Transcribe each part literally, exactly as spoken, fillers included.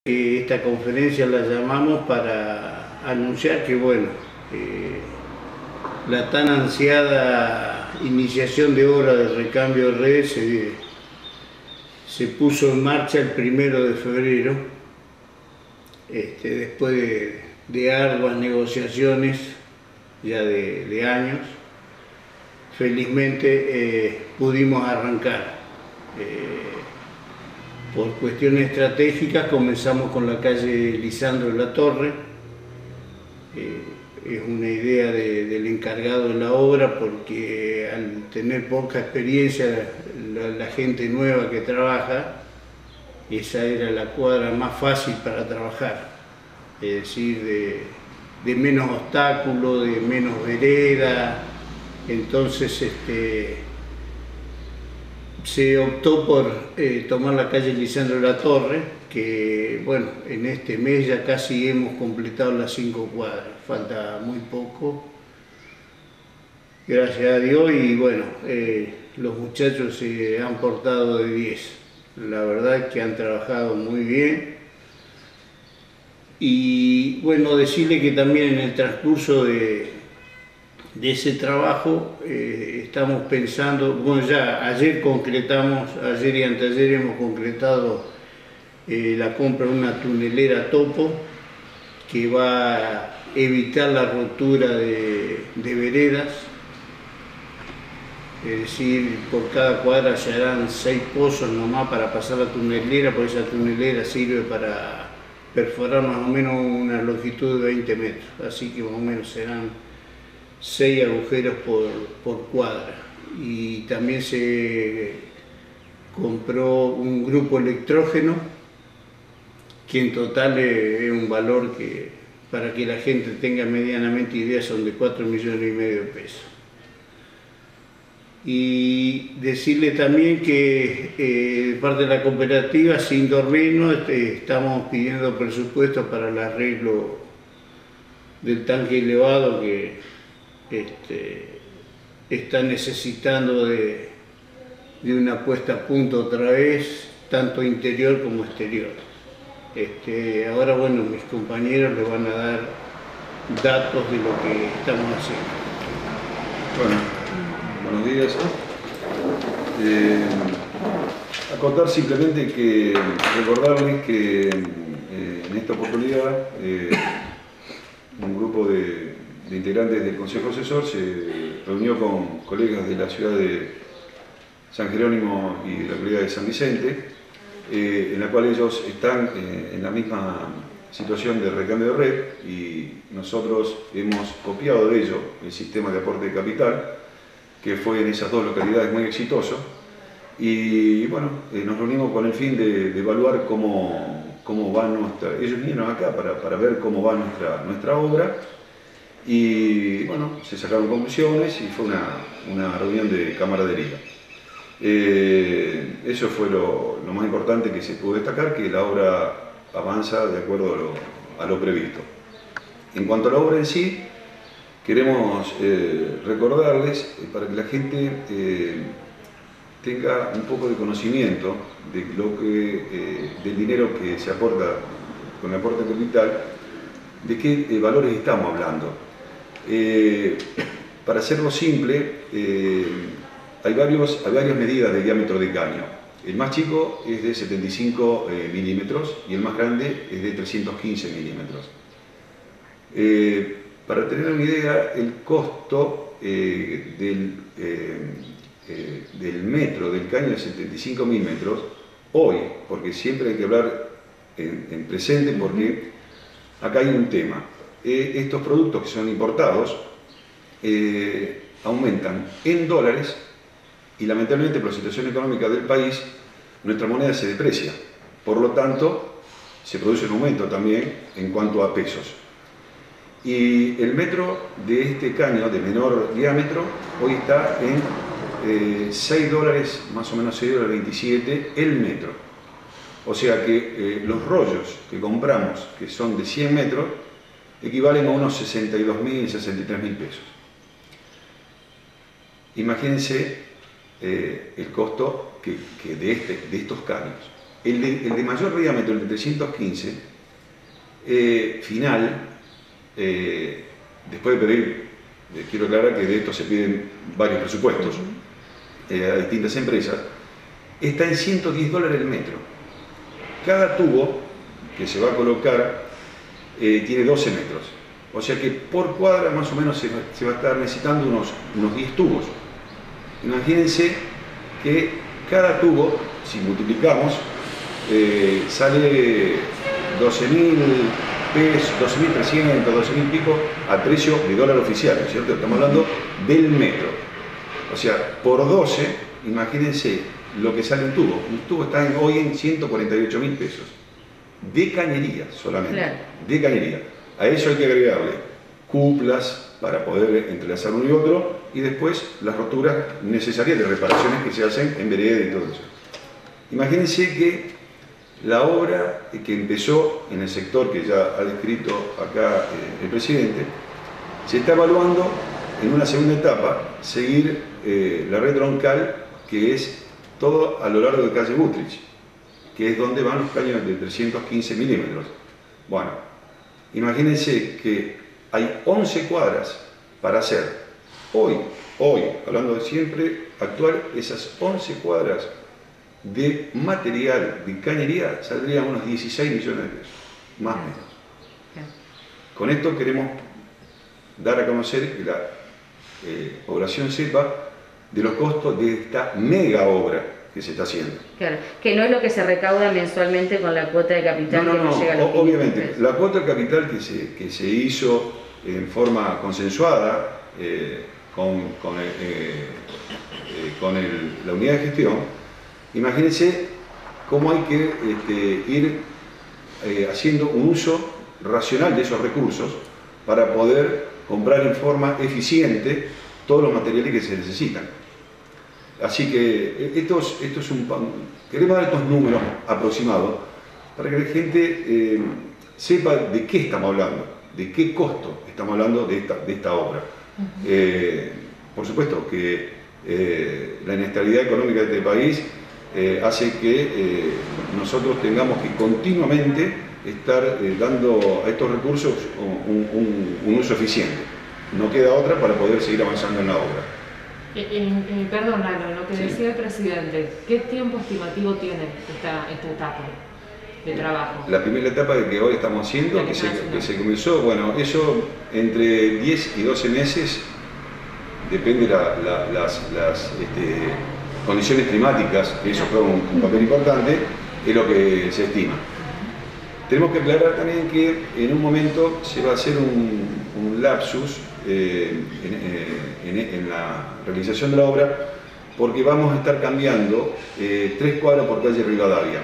Esta conferencia la llamamos para anunciar que, bueno, eh, la tan ansiada iniciación de obra del recambio de red se, se puso en marcha el primero de febrero, este, después de, de arduas negociaciones ya de, de años. Felizmente eh, pudimos arrancar. Eh, Por cuestiones estratégicas comenzamos con la calle Lisandro de la Torre. Eh, es una idea de, del encargado de la obra, porque al tener poca experiencia la, la gente nueva que trabaja, esa era la cuadra más fácil para trabajar, es decir, de, de menos obstáculos, de menos vereda. Entonces este, se optó por eh, tomar la calle Lisandro de la Torre, que bueno, en este mes ya casi hemos completado las cinco cuadras, falta muy poco, gracias a Dios, y bueno, eh, los muchachos se han portado de diez, la verdad es que han trabajado muy bien. Y bueno, decirle que también en el transcurso de de ese trabajo eh, estamos pensando, bueno, ya ayer concretamos, ayer y anteayer hemos concretado eh, la compra de una tunelera topo que va a evitar la rotura de, de veredas, es decir, por cada cuadra se harán seis pozos nomás para pasar la tunelera, porque esa tunelera sirve para perforar más o menos una longitud de veinte metros, así que más o menos serán seis agujeros por, por cuadra. Y también se compró un grupo electrógeno, que en total es un valor que, para que la gente tenga medianamente idea, son de cuatro millones y medio de pesos. Y decirle también que eh, de parte de la cooperativa, sin dormirnos, este, estamos pidiendo presupuestos para el arreglo del tanque elevado que Este, está necesitando de, de una puesta a punto otra vez, tanto interior como exterior. Este, ahora, bueno, mis compañeros les van a dar datos de lo que estamos haciendo. Bueno, buenos días. Eh, acotar simplemente que recordarles que eh, en esta oportunidad eh, un grupo de de integrantes del Consejo Asesor se reunió con colegas de la ciudad de San Jerónimo y de la localidad de San Vicente, eh, en la cual ellos están eh, en la misma situación de recambio de red, y nosotros hemos copiado de ello el sistema de aporte de capital, que fue en esas dos localidades muy exitoso, y bueno, eh, nos reunimos con el fin de, de evaluar cómo, cómo va nuestra... Ellos vinieron acá para, para ver cómo va nuestra, nuestra obra. Y bueno, se sacaron conclusiones y fue una, una reunión de camaradería. Eh, eso fue lo, lo más importante que se pudo destacar, que la obra avanza de acuerdo a lo, a lo previsto. En cuanto a la obra en sí, queremos eh, recordarles, eh, para que la gente eh, tenga un poco de conocimiento de lo que, eh, del dinero que se aporta con el aporte capital, de qué eh, valores estamos hablando. Eh, para hacerlo simple, eh, hay, varios, hay varias medidas de diámetro de caño. El más chico es de setenta y cinco eh, milímetros y el más grande es de trescientos quince milímetros. Eh, para tener una idea, el costo eh, del, eh, eh, del metro del caño de setenta y cinco milímetros, hoy, porque siempre hay que hablar en, en presente, porque acá hay un tema. Eh, estos productos que son importados eh, aumentan en dólares, y lamentablemente por la situación económica del país nuestra moneda se deprecia, por lo tanto se produce un aumento también en cuanto a pesos. Y el metro de este caño de menor diámetro hoy está en eh, seis dólares, más o menos seis dólares veintisiete el metro. O sea que eh, los rollos que compramos, que son de cien metros, equivalen a unos sesenta y dos mil, sesenta y tres mil pesos. Imagínense eh, el costo que, que de, este, de estos caños. El de, el de mayor diámetro, el de trescientos quince, eh, final, eh, después de pedir, eh, quiero aclarar que de esto se piden varios presupuestos eh, a distintas empresas, está en ciento diez dólares el metro. Cada tubo que se va a colocar eh, tiene doce metros. O sea que por cuadra más o menos se va, se va a estar necesitando unos, unos diez tubos. Imagínense que cada tubo, si multiplicamos, eh, sale doce mil pesos, doce mil trescientos, doce mil pico al precio de dólar oficial, ¿no es cierto? Estamos hablando del metro. O sea, por doce, imagínense lo que sale un tubo. Un tubo está en, hoy en ciento cuarenta y ocho mil pesos. De cañería solamente. Claro. De cañería. A eso hay que agregarle cuplas para poder entrelazar uno y otro, y después las roturas necesarias de reparaciones que se hacen en vereda y todo eso. Imagínense que la obra que empezó en el sector que ya ha descrito acá eh, el presidente, se está evaluando en una segunda etapa seguir eh, la red troncal, que es todo a lo largo de calle Butrich, que es donde van los caños de trescientos quince milímetros. Bueno, imagínense que hay once cuadras para hacer. Hoy, hoy, hablando de siempre, actual, esas once cuadras de material de cañería saldrían unos dieciséis millones de pesos, más o menos. Con esto queremos dar a conocer que la eh, población sepa de los costos de esta mega obra que se está haciendo. Claro, que no es lo que se recauda mensualmente con la cuota de capital. No, no, que no, no, llega a los obviamente, la cuota de capital que se, que se hizo en forma consensuada eh, con, con, el, eh, eh, con el, la unidad de gestión, imagínense cómo hay que este, ir eh, haciendo un uso racional de esos recursos para poder comprar en forma eficiente todos los materiales que se necesitan. Así que esto es, esto es un, queremos dar estos números aproximados para que la gente eh, sepa de qué estamos hablando, de qué costo estamos hablando de esta, de esta obra. Uh-huh. eh, por supuesto que eh, la inestabilidad económica de este país eh, hace que eh, nosotros tengamos que continuamente estar eh, dando a estos recursos un, un, un uso eficiente. No queda otra para poder seguir avanzando en la obra. Eh, eh, perdón, Lalo, lo que sí. decía el presidente, ¿qué tiempo estimativo tiene esta, esta etapa de trabajo? La primera etapa que hoy estamos haciendo, que se, que se comenzó, bueno, eso entre diez y doce meses, depende de la, la, las, las este, condiciones climáticas, que eso fue un, un papel importante, es lo que se estima. Tenemos que aclarar también que en un momento se va a hacer un, un lapsus eh, en, en, en la realización de la obra, porque vamos a estar cambiando eh, tres cuadras por calle Rivadavia,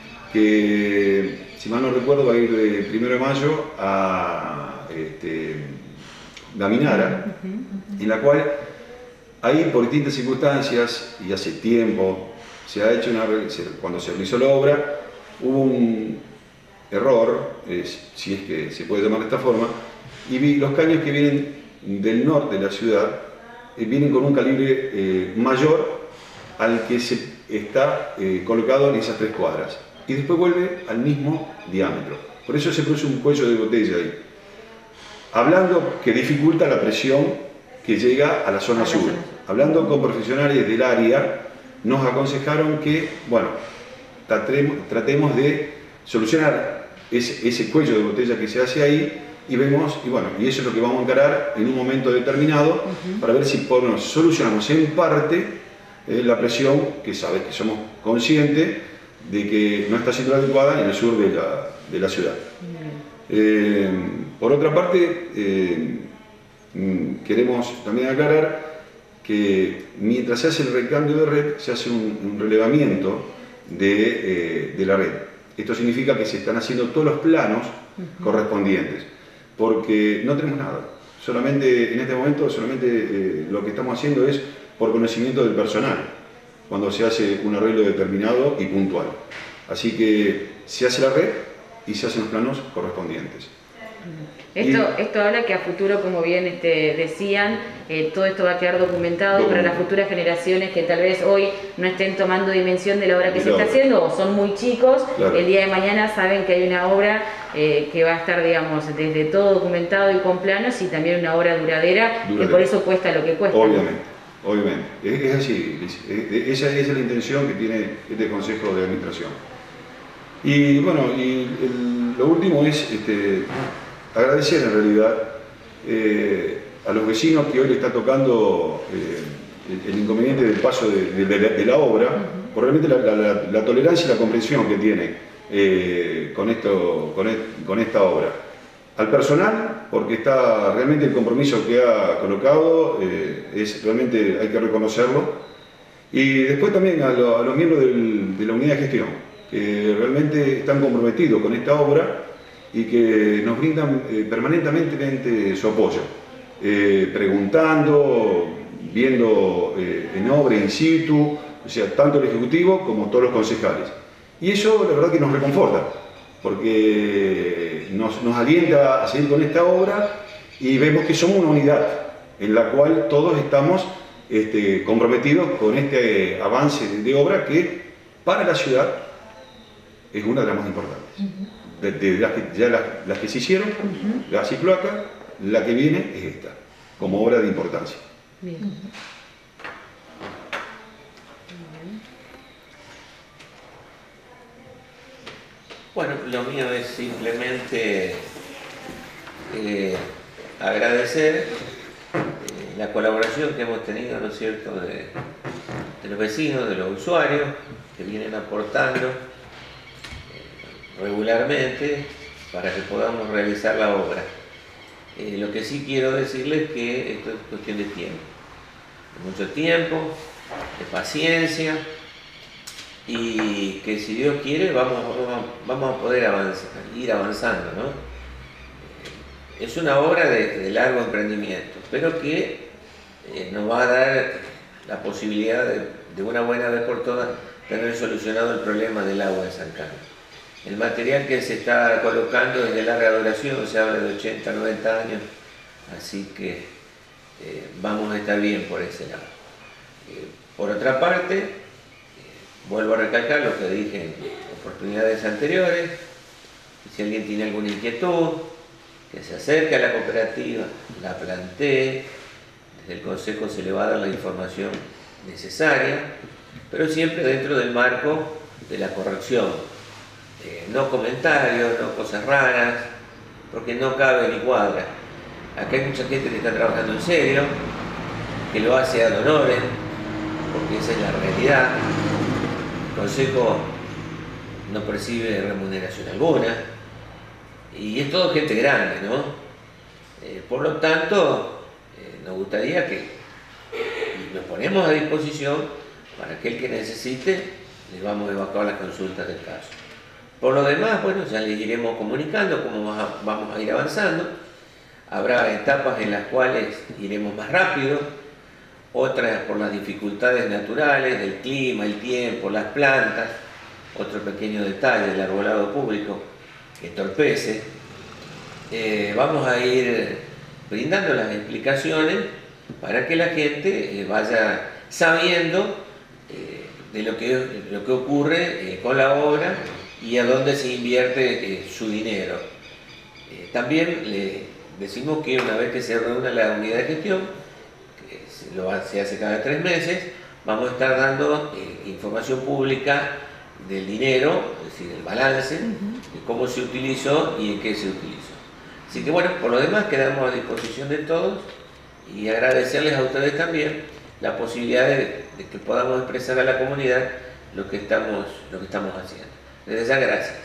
que si mal no recuerdo va a ir de primero de mayo a este, Gaminara, en la cual ahí por distintas circunstancias y hace tiempo se ha hecho una, cuando se realizó la obra hubo un error, es, si es que se puede llamar de esta forma, y vi los caños que vienen del norte de la ciudad eh, vienen con un calibre eh, mayor al que se está eh, colocado en esas tres cuadras, y después vuelve al mismo diámetro. Por eso se produce un cuello de botella ahí, hablando que dificulta la presión que llega a la zona sur. Hablando con profesionales del área, nos aconsejaron que, bueno, tratemos, tratemos de solucionar ese, ese cuello de botella que se hace ahí, y vemos, y bueno, y eso es lo que vamos a encarar en un momento determinado, uh-huh. para ver si por nos solucionamos en parte eh, la presión, que sabes que somos conscientes de que no está siendo adecuada en el sur de la, de la ciudad. Uh-huh. eh, por otra parte, eh, queremos también aclarar que mientras se hace el recambio de red, se hace un, un relevamiento de, eh, de la red. Esto significa que se están haciendo todos los planos uh-huh. correspondientes, porque no tenemos nada. Solamente en este momento, solamente eh, lo que estamos haciendo es por conocimiento del personal, cuando se hace un arreglo determinado y puntual. Así que se hace la red y se hacen los planos correspondientes. Esto, Y- esto habla que a futuro, como bien este, decían, eh, todo esto va a quedar documentado para Documentado. las futuras generaciones que tal vez hoy no estén tomando dimensión de la obra que De se la está obra. haciendo o son muy chicos. Claro. El día de mañana saben que hay una obra eh, que va a estar, digamos, desde todo documentado y con planos, y también una obra duradera, que Duradera. por eso cuesta lo que cuesta. Obviamente, obviamente. Es, es así, Liz. Es- es- esa, esa es la intención que tiene este Consejo de Administración. Y bueno, y el- lo último es este, agradecer en realidad eh, a los vecinos que hoy le está tocando eh, el, el inconveniente del paso de, de- de la, de la obra, por realmente la, la- la- la tolerancia y la comprensión que tiene eh, con, esto, con, e- con esta obra. Al personal, porque está realmente el compromiso que ha colocado, eh, es realmente hay que reconocerlo. Y después también a, lo- a los miembros del- de la unidad de gestión, que realmente están comprometidos con esta obra y que nos brindan eh, permanentemente su apoyo, eh, preguntando, viendo eh, en obra, in situ, o sea, tanto el Ejecutivo como todos los concejales. Y eso la verdad que nos reconforta, porque nos, nos alienta a seguir con esta obra y vemos que somos una unidad en la cual todos estamos este, comprometidos con este avance de, de obra que para la ciudad es una de las más importantes. De, de las que, ya las, las que se hicieron, gas y cloaca, la que viene es esta, como obra de importancia. Bien. Bueno, lo mío es simplemente eh, agradecer eh, la colaboración que hemos tenido, ¿no es cierto?, de, de los vecinos, de los usuarios, que vienen aportando eh, regularmente para que podamos realizar la obra. Eh, lo que sí quiero decirles es que esto es cuestión de tiempo, de mucho tiempo, de paciencia, y que si Dios quiere vamos, vamos, vamos a poder avanzar, ir avanzando, ¿no? Es una obra de, de largo emprendimiento, pero que eh, nos va a dar la posibilidad de, de una buena vez por todas tener solucionado el problema del agua de San Carlos. El material que se está colocando es de larga duración, se habla de ochenta, noventa años, así que eh, vamos a estar bien por ese lado. Eh, por otra parte, vuelvo a recalcar lo que dije en oportunidades anteriores. Si alguien tiene alguna inquietud, que se acerque a la cooperativa, la plantee, desde el Consejo se le va a dar la información necesaria, pero siempre dentro del marco de la corrección. Eh, no comentarios, no cosas raras, porque no cabe ni cuadra. Acá hay mucha gente que está trabajando en serio, que lo hace ad honorem, porque esa es la realidad. El Consejo no percibe remuneración alguna y es todo gente grande, ¿no? Eh, por lo tanto, eh, nos gustaría que y nos ponemos a disposición para aquel que necesite, les vamos a evacuar las consultas del caso. Por lo demás, bueno, ya les iremos comunicando cómo vamos a ir avanzando. Habrá etapas en las cuales iremos más rápido, otras por las dificultades naturales, del clima, el tiempo, las plantas, otro pequeño detalle, el arbolado público que entorpece. Eh, vamos a ir brindando las explicaciones para que la gente eh, vaya sabiendo eh, de lo que, lo que ocurre eh, con la obra y a dónde se invierte eh, su dinero. Eh, también le decimos que una vez que se reúna la unidad de gestión, lo se hace cada tres meses, vamos a estar dando eh, información pública del dinero, es decir, el balance, de cómo se utilizó y en qué se utilizó. Así que bueno, por lo demás quedamos a disposición de todos y agradecerles a ustedes también la posibilidad de, de que podamos expresar a la comunidad lo que estamos, lo que estamos haciendo. Desde ya, gracias.